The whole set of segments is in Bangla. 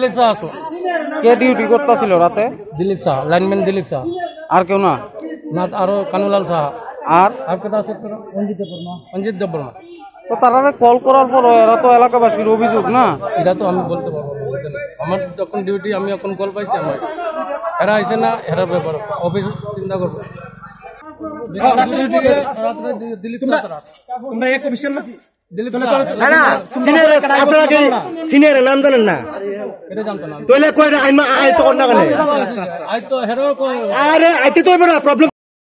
দিলীপ শাহ আছো। কে ডিউটি করতেছিল রাতে? দিলীপ শাহ, লাইনম্যান দিলীপ শাহ। আর কেউ না? না, আরো কানুলাল শাহ। আর কেটা আছে? অঞ্জিত দেববর্মা। তো তারা কল করার পর এরা তো এলাকাবাসীর অভিযোগ না, এটা তো আমি বলতে পারবো না। আমার যখন ডিউটি, আমি এখন কল পাইছি, আমার এরা আইসে না, এরা ব্যাপার অফিস চিন্তা করবো। দিলীপ সিনিয়র নাম জানেন না? আরে আইতে তো প্রবলেম।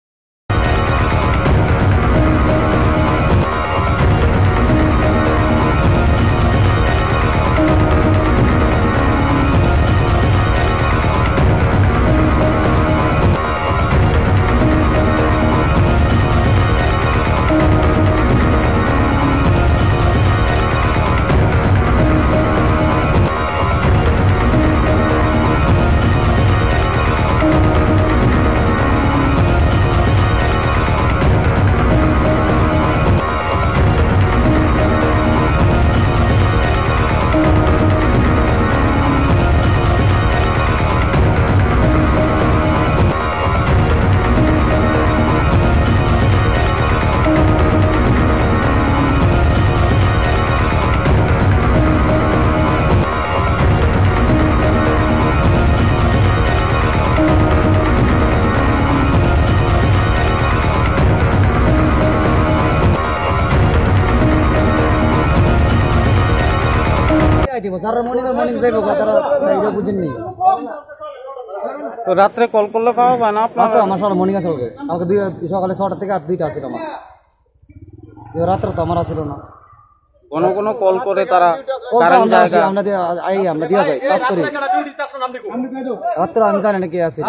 তো রাত্রে কল করলে পাওয়া যায় না আপনার? আমার সব মর্নিং আছে, কালকে সকালে 6টা থেকে আর 2টা ছিল আমার, রাত্রে তো আমার ছিল না। কোনো কল করে তারা কারেন্ট জায়গা আমরা দিয়া যাই কাজ করি। রাত্রে আমি জানি না কে আছে,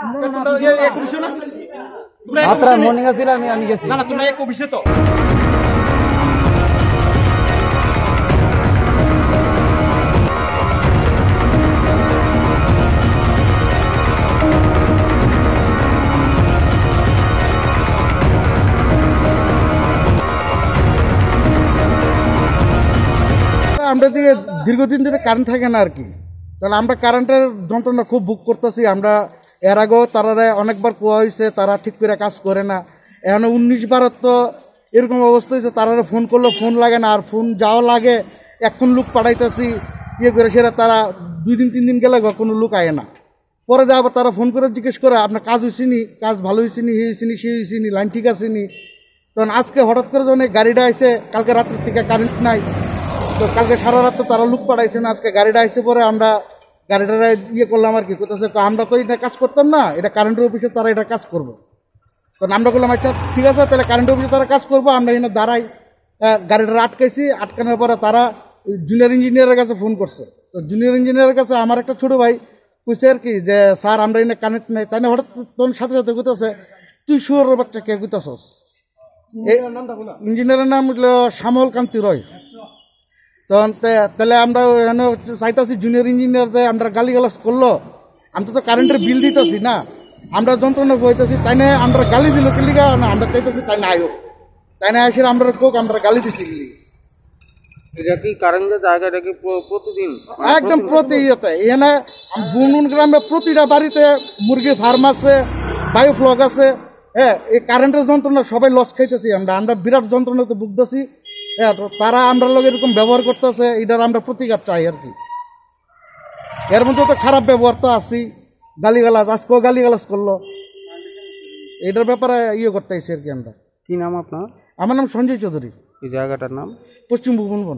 রাত্রে মর্নিং আছিল, আমি গেছি। আমরা দিকে দীর্ঘদিন ধরে কারেন্ট থাকে না আর কি, তাহলে আমরা কারেন্টের যন্ত্রণা খুব বুক করতেছি। আমরা এর আগেও তারা অনেকবার কোয়া হয়েছে, তারা ঠিক করে কাজ করে না। এখন 19-12 তো এরকম অবস্থা হয়েছে, তারা ফোন করলে ফোন লাগে না, আর ফোন যাওয়া লাগে এখন লোক পাঠাইতেছি ইয়ে করে, সেটা তারা 2 দিন 3 দিন গেলে কোনো লোক আয় না। পরে যাবো তারা ফোন করে জিজ্ঞেস করে আপনার কাজ হয়েছে নি, কাজ ভালো হয়েছে নি, হয়েছে নি, সে হয়েছে নি, লাইন ঠিক আছে নি। তখন আজকে হঠাৎ করে যখন গাড়িটা আসে, কালকে রাত্রের থেকে কারেন্ট নাই, তো কালকে সারা রাত তো তারা লুক পাঠাইছে না, আজকে গাড়িটা আসছে। পরে আমরা গাড়িটা ইয়ে করলাম আর কি, কোথাও আমরা তো এটা কাজ করতাম না, এটা কারেন্টের অফিসে তারা এটা কাজ করবো। তো আমরা বললাম আচ্ছা ঠিক আছে, তাহলে কারেন্টের অফিসে তারা কাজ করবো। আমরা এখানে দাঁড়াই, গাড়িটা আটকাইছি। আটকানোর পরে তারা জুনিয়র ইঞ্জিনিয়ারের কাছে ফোন করছে। তো জুনিয়র ইঞ্জিনিয়ারের কাছে আমার একটা ছোটো ভাই কইছে আর কি যে স্যার আমরা এখানে কানেক্ট নেই। তাই না হঠাৎ তখন সাথে সাথে কইতেছে তুই শুয়োরের বাচ্চা কে কইতেছস? ইঞ্জিনিয়ারের নাম হলো শ্যামল কান্তি রয়। তখন তাহলে আমরা চাইতেছি জুনিয়র ইঞ্জিনিয়ার যে আমরা গালিগালাজ করলো, আমি তো কারেন্টের বিল দিতেছি না, আমরা যন্ত্রণা বইতেছি, তাই না আমরা গালি দিল কিলিগা না, আমরা চাইতেছি তাই না আয়ো, তাই না আসলে আমরা কোক আমরা গালি দিছি কিলি। এটা কি কারেন্টের জায়গাটা কি প্রতিদিন একদম প্রতি ইয়েতে এখানে বুনগুন গ্রামে প্রতিটা বাড়িতে মুরগির ফার্ম আছে, বায়োফ্লগ আছে। হ্যাঁ, এই কারেন্টের যন্ত্রণা সবাই লস খাইতেছি, আমরা বিরাট যন্ত্রণাতে ভুগতেছি। হ্যাঁ, তারা আমরা লোক এরকম ব্যবহার করতেছে, এটার আমরা প্রতিকার চাই আর কি। এর মধ্যে তো খারাপ ব্যবহার তো আছি, গালিগালাজ, আজকেও গালিগালাজ করলো, এটার ব্যাপারে ইয়ে করতে আছি আর কি আমরা। কি নাম আপনার? আমার নাম সঞ্জয় চৌধুরী। এই জায়গাটার নাম? পশ্চিম ভুবনবন।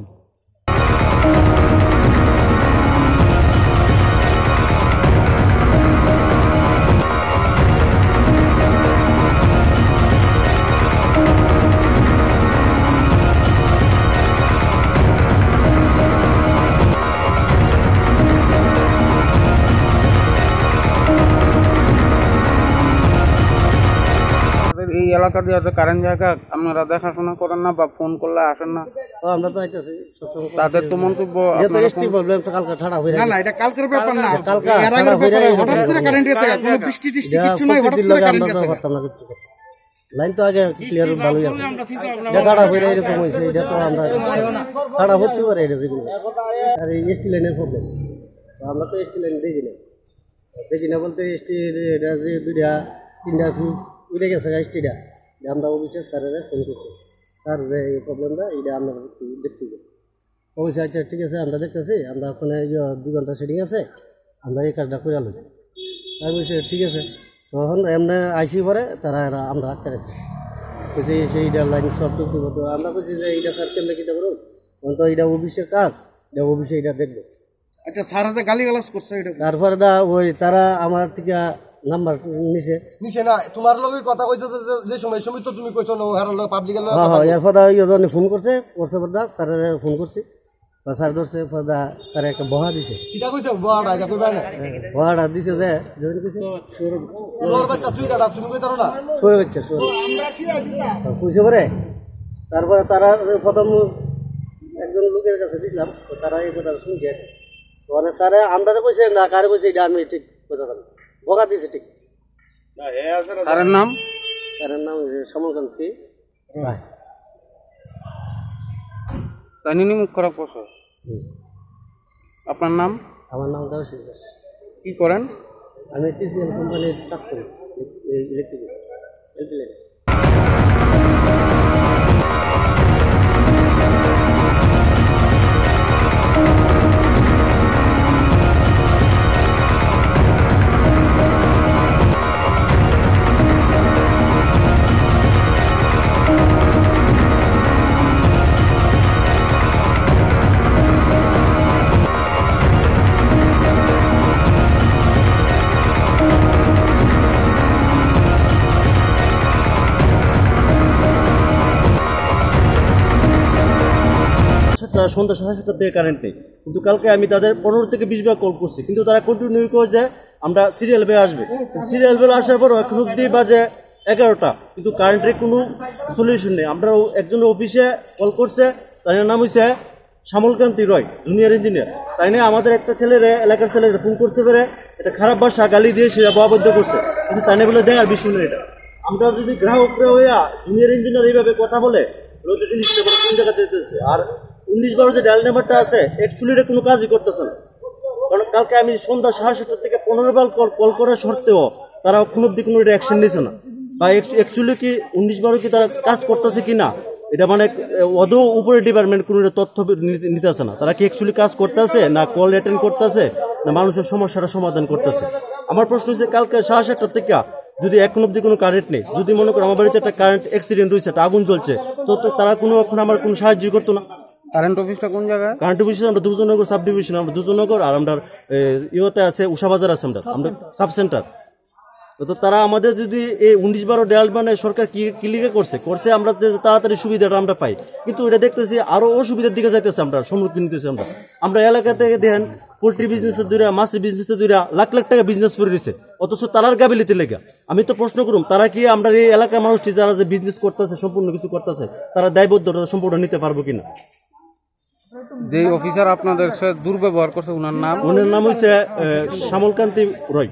এই এলাকা দিয়ে কারেন্ট জায়গা আপনারা দেখাশোনা করেন না বা ফোন করলে আসেন না? আমরা তো আইতাছি, তাদের তো মন্তব্য কালকে ছাড়া হয়ে না, এটা কালকের ব্যাপার না, কালকে হঠাৎ করে কারেন্ট গেছে, কোনো বৃষ্টি টিষ্টি কিছু নাই, হঠাৎ করে কারেন্ট গেছে। লাইন তো আগে ক্লিয়ার ভালোই আছে, এটা ছাড়া হয়ে এরকম হয়েছে, এটা তো আমরা ছাড়া হতে পারে, এটা যেগুলো আর এই এসটি লাইনের প্রবলেম। তো আমরা তো এসটি লাইন দেখি না বলতে এসটি এটা যে 2-3টা ফিউজ উড়ে গেছে এসটিটা, আমরা অফিসে স্যারেরা ফোন করছি, স্যার যে এই প্রবলেমটা এটা আমরা একটু দেখতে যাই। অবশ্যই আচ্ছা ঠিক আছে আমরা দেখতেছি, আমরা ওখানে 2 ঘন্টা সেটিং আছে, আমরা এই কাজটা করে আলো। তাই বলছে ঠিক আছে। তখন এমনি আইসি পরে তারা আমরা আটকে রাখছি, বলছি সেইটা লাইন সব করতে হতো। আমরা বলছি যে এইটা স্যার কেমন কীটা করুন, তখন তো এটা অফিসের কাজ, এটা অফিসে এটা দেখবে। আচ্ছা স্যার হাতে গালিগালাজ করছে এটা তারপরে ওই তারা আমার থেকে নাম্বার নিছে না তোমার লগে কথা কইতে যে সময় তো তুমি কইছো না ওহার লগে পাবলিকের লগে হ্যাঁ এরপরে ইয়ে ফোন করছে পরদা স্যারের ফোন করছি, স্যার ধরছে পরদা স্যার একটা বহা দিছে। কিটা কইছো বড়া এটা কইবা না বহাটা দিছে যে যেদিন কইছে সোর বাচ্চা তুই কাটা তুমি কইতারো না সই হচ্ছে কইছে পরে। তারপরে তারা প্রথম একজন লোকের কাছে দিছিলাম, তারা এই কথা শুনছে, মানে স্যারে আমরা কইছে না কারে কইছে এটা আমি ঠিক কথা বকা দিছে ঠিক। স্যারের নাম? স্যারের নাম সমলকান্তি রায়। কাহিনী মুখ খারাপ করছো। আপনার নাম? আমার নাম দেবশিস দাস। কি করেন? আমি টিসিএল কোম্পানির কাজ করি, ইলেকট্রিক এলপি। সন্ধ্যা 7:30 থেকে কারেন্ট নেই, কিন্তু কালকে আমি তাদের 15 থেকে 20 বার কল করছি, কিন্তু তারা কন্টিনিউ করে যে আমরা সিরিয়াল বেল আসবে। সিরিয়াল বেল আসার পর এখন অব্দি বাজে 11টা, কিন্তু কারেন্টের কোনো সলিউশন নেই। আমরা একজন অফিসে কল করছে, তার নাম হয়েছে শ্যামলকান্তি রয়, জুনিয়র ইঞ্জিনিয়ার। তাই নিয়ে আমাদের একটা ছেলেরে এলাকার ছেলেরা ফোন করছে বেড়ে এটা খারাপ ভাষা গালি দিয়ে সে অবাধ্য করছে, কিন্তু তাই নিয়ে বলে দেখার বিষয় নেই এটা। আমরা যদি গ্রাহকরা হইয়া জুনিয়র ইঞ্জিনিয়ার এইভাবে কথা বলে জিনিসটা কোন জায়গাতে যেতেছে। আর 19-12 যে ডায়াল নাম্বারটা আছে অ্যাকচুয়ালি এটা কোনো কাজই করতেছে না, কারণ কালকে আমি সন্ধ্যা 7:30 থেকে 15 বার কল করার সত্ত্বেও তারা কোনো অব্দি কোনো অ্যাকশন নিছে না। বা অ্যাকচুয়ালি কি 19-12 কি তারা কাজ করতেছে কি না, এটা মানে অদৌ উপরে ডিপার্টমেন্ট কোনো তথ্য নিতেছে না। তারা কি অ্যাকচুয়ালি কাজ করতেছে না কল অ্যাটেন্ড করতেছে না মানুষের সমস্যাটা সমাধান করতেছে। আমার প্রশ্ন হচ্ছে কালকে 7:30 থেকে যদি এখন অব্দি কোনো কারেন্ট নেই, যদি মনে করো আমার বাড়িতে একটা কারেন্ট অ্যাক্সিডেন্ট হয়েছে, একটা আগুন জ্বলছে, তো তারা কোনো এখন আমার কোনো সাহায্য করতো না। কারেন্ট অফিসটা কোন জায়গায়? কারেন্ট অফিস আমরা দুজনগর সাব ডিভিশন, আমরা দুজনগর, আর আমরা ইয়েতে আছে উষাবাজার আছে, আমরা সাব সেন্টার। তো তারা আমাদের যদি এই 19-12 ডায়াল মানে সরকার কি লিগে করছে আমরা তাড়াতাড়ি সুবিধাটা আমরা পাই, কিন্তু এটা দেখতেছি আরো অসুবিধার দিকে যাইতেছে, আমরা সম্মুখীন নিতেছি। আমরা এলাকা থেকে দেখেন পোল্ট্রি বিজনেসের দুইরা, মাছের বিজনেসের দুইরা লাখ লাখ টাকা বিজনেস করে দিচ্ছে, অথচ তারার গাবিলিতে লেগে। আমি তো প্রশ্ন করুম, তারা কি আমরা এই এলাকার মানুষটি যারা যে বিজনেস করতেছে সম্পূর্ণ কিছু করতেছে, তারা দায়বদ্ধতা সম্পূর্ণ নিতে পারবো কিনা? যে অফিসার আপনাদের সাথে দুর্ব্যবহার করছে ওনার নাম হচ্ছে শ্যামলকান্তি রয়।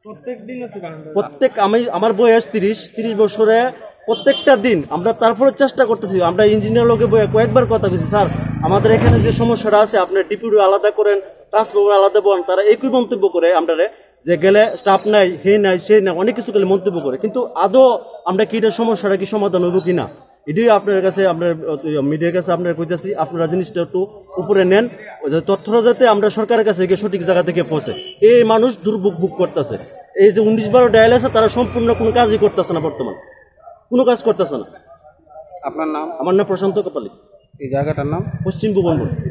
আমি আমার বয়স 30 বছরে প্রত্যেকটা দিন আমরা তারপরে চেষ্টা করতেছি। আমরা ইঞ্জিনিয়ার লোকে কয়েকবার কথা বলছি, স্যার আমাদের এখানে যে সমস্যাটা আছে আপনি ডিপুটি আলাদা করেন, ট্রান্সফর্মার আলাদা বলেন। তারা একই মন্তব্য করে আমরা যে গেলে স্টাফ নাই, হে নাই, সে নাই, অনেক কিছু গেলে মন্তব্য করে, কিন্তু আদৌ আমরা কি এটা সমস্যাটা কি সমাধান হইব কিনা এটাই আপনার কাছে, আপনার মিডিয়ার কাছে আপনারা কইতেছি, আপনারা জিনিসটা একটু উপরে নেন, তথ্যটা যাতে আমরা সরকারের কাছে গিয়ে সঠিক জায়গা থেকে পৌঁছে। এই মানুষ দুর্ভোগ ভোগ করতেছে, এই যে 19-12 ডায়াল আছে তারা সম্পূর্ণ কোনো কাজই করতেছে না, বর্তমান কোনো কাজ করতেছে না। আপনার নাম? আমার নাম প্রশান্ত কপালী। এই জায়গাটার নাম পশ্চিম ভুবনপুর।